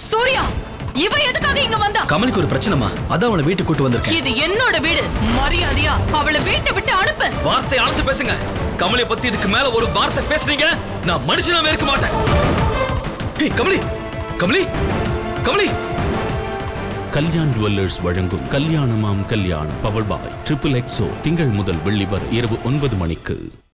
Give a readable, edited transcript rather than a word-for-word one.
சூர்யா, இவ எதுக்காக இங்க வந்தா? கமலிக்கு ஒரு பிரச்சனைமா, அதான் அவளை வீட்டுக்கு கூட்டு வந்திருக்கேன். இது என்னோட வீடு, மரியாதையா அவளை வீட்டை விட்டு அனுப்பு. வார்த்தை ஆசை பேசுங்க. கமலியை பத்தி இதுக்கு மேல ஒரு வார்த்தை பேசுனீங்க, நான் மனுஷனாவே இருக்க மாட்டேன். கமலி, கமலி, கமலி. கல்யாண் ஜுவல்லர்ஸ் வழங்கும் கல்யாணமாம் கல்யாணம் பவர் பாய் XXXO திங்கள் முதல் வெள்ளி வரை இரவு 9 மணிக்கு.